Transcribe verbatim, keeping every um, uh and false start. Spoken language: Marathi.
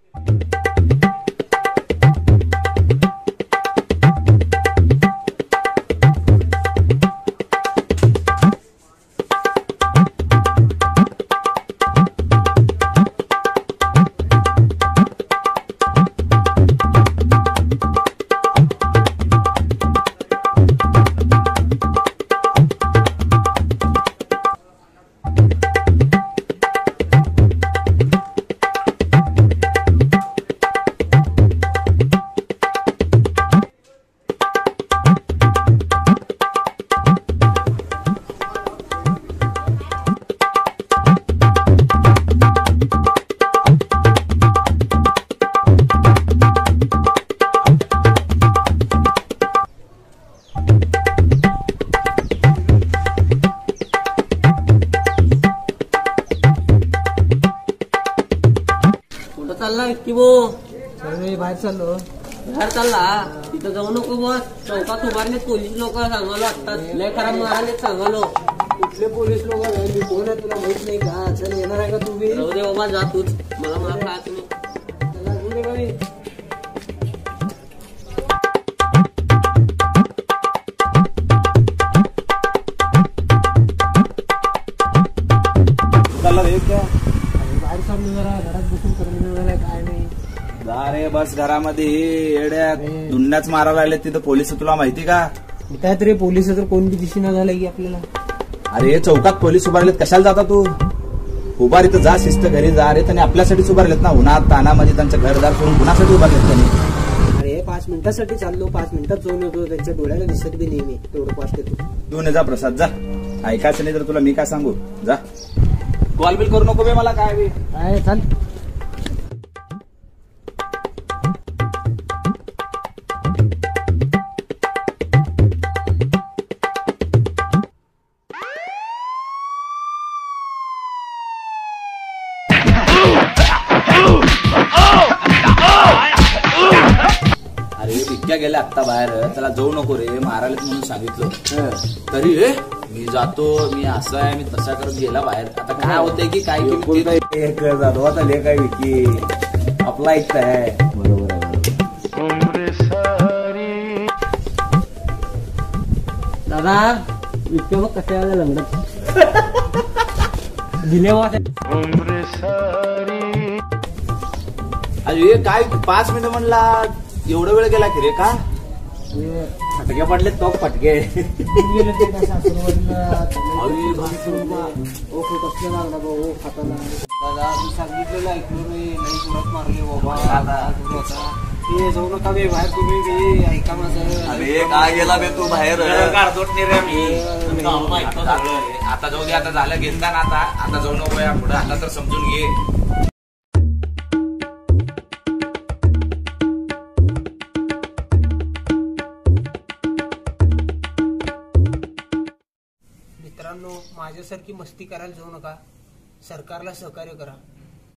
चालला की बो बाहेर चाललो. बाहेर चालला तिथं जाऊ नको बस. चौकात उभारले पोलीस लोक सांगालो आता लय खराब मारायला सांगालो. कुठले पोलीस लोक मी कोण आहे तुला माहित नाही का? चल येणार आहे का तुम्ही? राहू दे बाबा जा तूच. मला मला काय तुम्ही बाहेर चाललो जरा घरात बसून करून झालाय काय नाही. अरे बस घरामध्ये येड्या दुन्याच मारायला लागले तिथं पोलीस. तुला माहिती का? काय तरी पोलीस तर कोण बी दिशी न झालंय की आपल्याला. अरे चौकात पोलीस उभारलेत, कशाला जाता तू? उभार इथं जा, शिस्त घरी जा. अरे त्यांनी आपल्यासाठीच उभारलेत ना. उन्हात तानामध्ये त्यांचं घरदार सोडून कुणासाठी उभारलेत त्यांनी? अरे पाच मिनिटासाठी चाललो, पाच मिनिटात जाऊन येतो. त्यांच्या डोळ्याला दिसत बी नेहमी तेवढं फास्ट येतो. घेऊन जा प्रसाद, जा. ऐकायचं नाही तर तुला मी काय सांगू, जा. कॉल बिल करू नको बे मला काय बी. काय चाल. अरे विद्या गेल्या आत्ता बाहेर, त्याला जाऊ नको रे मारायला म्हणून सांगितलं. तरी रे मी जातो, मी असं आहे, मी तसा करत गेला बाहेर. आता काय होतंय की काय जातो आता ले काय विकी आपला ऐकताय. बरोबर आहे. दादा इतके मग कसे आले लंगडत दिले अरे काय पाच मिनिट म्हणला, एवढा वेळ गेला की रे? का फटके पडले तो फटके. सांगितलेलं ऐकलो नाही, नाही सुरत मारले बाबा. ते जाऊ नका बे बाहेर तुम्ही बी, ऐका माझं. अरे काय गेला बे तू बाहेर? आता जाऊ दे, आता झालं घेतला ना. आता आता जाऊ नको या पुढे. आता तर समजून घे. मित्रांनो, माझ्यासारखी मस्ती करायला जाऊ नका. सरकारला सहकार्य करा.